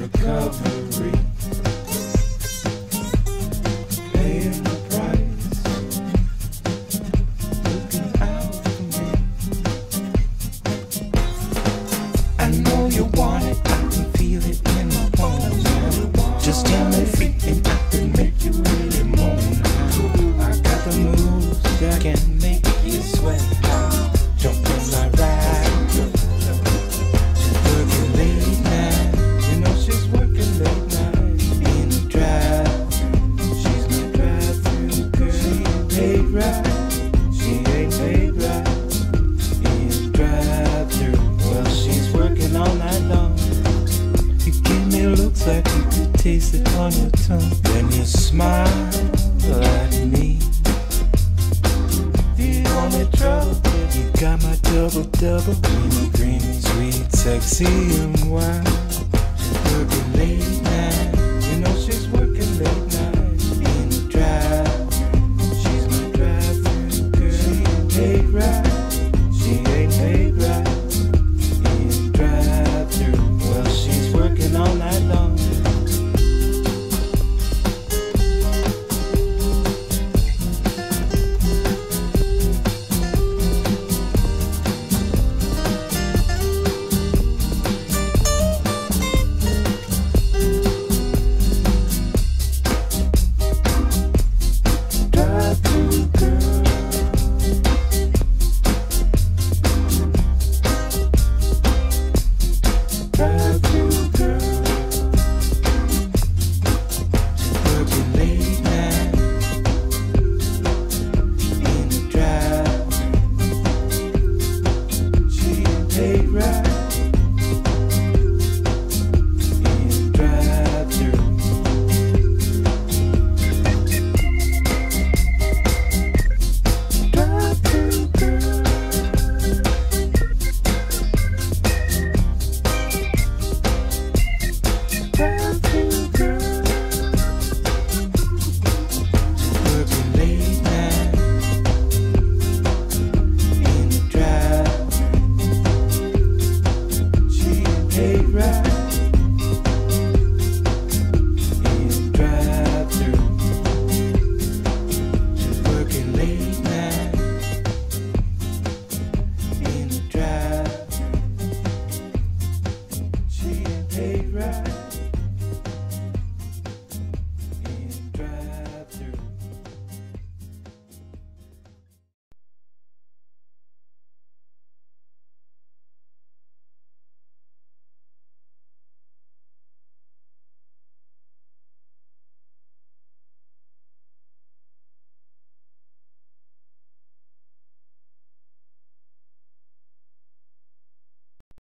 recovery. Paying the price, looking out for me. I know you want it, I can feel it in my bones. Just tell me free and I can make you really moan. I got the moves that can make you sweat. Jump in my ride. She's working late night. You know she's working late night. In the drive. She's my drive-through girl. She ain't paid right. She ain't paid right. In the drive-through. Well, she's working all night long. You give me looks like you could taste it on your tongue. Then you smile at me. The only trouble, you got my double, creamy, sweet, sexy and wild.